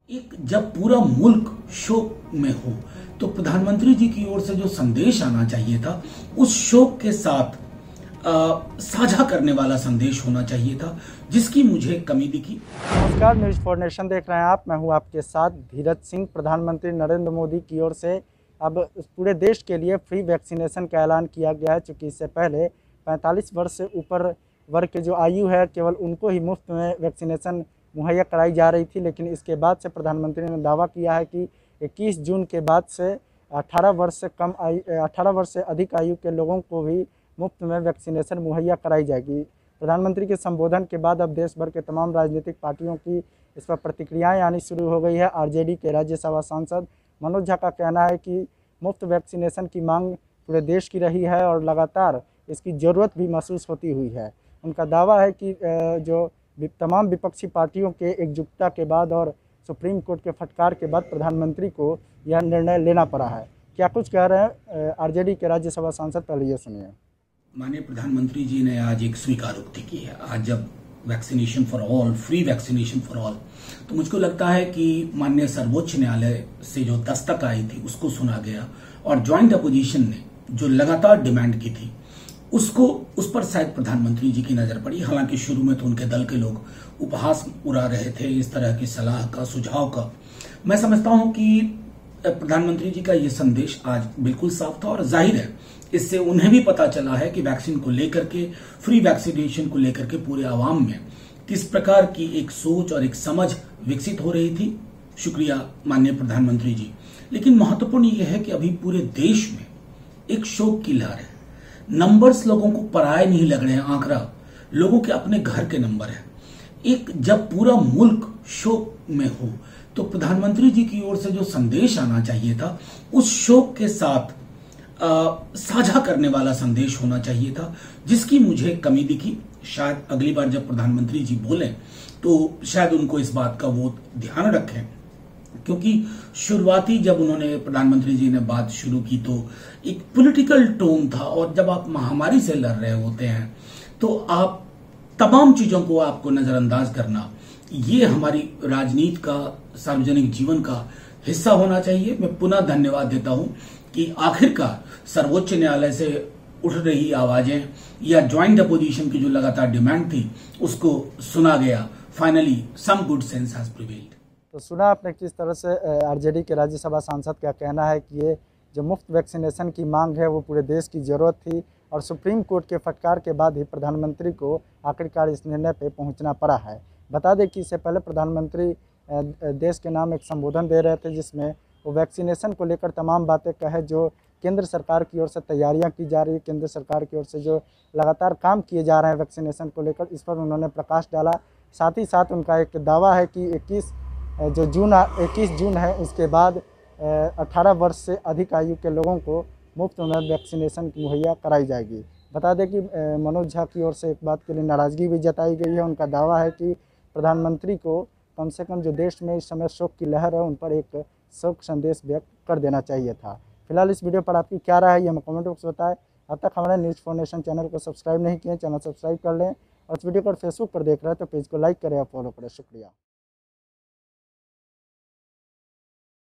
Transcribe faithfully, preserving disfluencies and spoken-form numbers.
एक जब पूरा मुल्क शोक में हो तो प्रधानमंत्री जी की ओर से जो संदेश आना चाहिए था उस शोक के साथ साझा करने वाला संदेश होना चाहिए था, जिसकी मुझे कमी दिखी। नमस्कार, न्यूज फॉर नेशन देख रहे हैं आप। मैं हूं आपके साथ धीरज सिंह। प्रधानमंत्री नरेंद्र मोदी की ओर से अब पूरे देश के लिए फ्री वैक्सीनेशन का ऐलान किया गया है। चूँकि इससे पहले पैंतालीस वर्ष से ऊपर वर्ग के जो आयु है केवल उनको ही मुफ्त में वैक्सीनेशन मुहैया कराई जा रही थी, लेकिन इसके बाद से प्रधानमंत्री ने दावा किया है कि इक्कीस जून के बाद से अठारह वर्ष से कम आयु अठारह वर्ष से अधिक आयु के लोगों को भी मुफ्त में वैक्सीनेशन मुहैया कराई जाएगी। प्रधानमंत्री के संबोधन के बाद अब देश भर के तमाम राजनीतिक पार्टियों की इस पर प्रतिक्रियाएं आनी शुरू हो गई है। आरजेडी के राज्यसभा सांसद मनोज झा का कहना है कि मुफ्त वैक्सीनेशन की मांग पूरे देश की रही है और लगातार इसकी ज़रूरत भी महसूस होती हुई है। उनका दावा है कि जो तमाम विपक्षी पार्टियों के एकजुटता के बाद और सुप्रीम कोर्ट के फटकार के बाद प्रधानमंत्री को यह निर्णय लेना पड़ा है। क्या कुछ कह रहे हैं आरजेडी के राज्यसभा सांसद, पहले ये सुनिए। माननीय प्रधानमंत्री जी ने आज एक स्वीकारोक्ति की है। आज जब vaccination for all, free vaccination for all, तो मुझको लगता है कि माननीय सर्वोच्च न्यायालय से जो दस्तक आई थी उसको सुना गया और ज्वाइंट अपोजिशन ने जो लगातार डिमांड की थी उसको उस पर शायद प्रधानमंत्री जी की नजर पड़ी। हालांकि शुरू में तो उनके दल के लोग उपहास उड़ा रहे थे इस तरह की सलाह का, सुझाव का। मैं समझता हूं कि प्रधानमंत्री जी का ये संदेश आज बिल्कुल साफ था और जाहिर है इससे उन्हें भी पता चला है कि वैक्सीन को लेकर के, फ्री वैक्सीनेशन को लेकर के पूरे आवाम में किस प्रकार की एक सोच और एक समझ विकसित हो रही थी। शुक्रिया माननीय प्रधानमंत्री जी। लेकिन महत्वपूर्ण यह है कि अभी पूरे देश में एक शोक की लहर है। नंबर्स लोगों को पराये नहीं लग रहे हैं, आंकड़ा लोगों के अपने घर के नंबर है। एक जब पूरा मुल्क शोक में हो तो प्रधानमंत्री जी की ओर से जो संदेश आना चाहिए था उस शोक के साथ साझा करने वाला संदेश होना चाहिए था, जिसकी मुझे कमी दिखी। शायद अगली बार जब प्रधानमंत्री जी बोले तो शायद उनको इस बात का वो ध्यान रखें, क्योंकि शुरुआती जब उन्होंने प्रधानमंत्री जी ने बात शुरू की तो एक पॉलिटिकल टोन था और जब आप महामारी से लड़ रहे होते हैं तो आप तमाम चीजों को आपको नजरअंदाज करना, ये हमारी राजनीति का, सार्वजनिक जीवन का हिस्सा होना चाहिए। मैं पुनः धन्यवाद देता हूं कि आखिरकार सर्वोच्च न्यायालय से उठ रही आवाजें या ज्वाइंट अपोजिशन की जो लगातार डिमांड थी उसको सुना गया। Finally some good sense has prevailed. तो सुना आपने किस तरह से आरजेडी के राज्यसभा सांसद का कहना है कि ये जो मुफ्त वैक्सीनेशन की मांग है वो पूरे देश की ज़रूरत थी और सुप्रीम कोर्ट के फटकार के बाद ही प्रधानमंत्री को आखिरकार इस निर्णय पे पहुंचना पड़ा है। बता दें कि इससे पहले प्रधानमंत्री देश के नाम एक संबोधन दे रहे थे जिसमें वो वैक्सीनेशन को लेकर तमाम बातें कहे जो केंद्र सरकार की ओर से तैयारियां की जा रही है, केंद्र सरकार की ओर से जो लगातार काम किए जा रहे हैं वैक्सीनेशन को लेकर, इस पर उन्होंने प्रकाश डाला। साथ ही साथ उनका एक दावा है कि इक्कीस जो जून इक्कीस जून है उसके बाद अठारह वर्ष से अधिक आयु के लोगों को मुफ्त में वैक्सीनेशन मुहैया कराई जाएगी। बता दें कि मनोज झा की ओर से एक बात के लिए नाराज़गी भी जताई गई है। उनका दावा है कि प्रधानमंत्री को कम से कम जो देश में इस समय शोक की लहर है उन पर एक शोक संदेश व्यक्त कर देना चाहिए था। फिलहाल इस वीडियो पर आपकी क्या राय है ये हमें कमेंट बॉक्स बताएं। अब तक हमारे न्यूज़ फॉर नेशन चैनल को सब्सक्राइब नहीं किए, चैनल सब्सक्राइब कर लें और इस वीडियो को फेसबुक पर देख रहे हैं तो पेज को लाइक करें और फॉलो करें। शुक्रिया।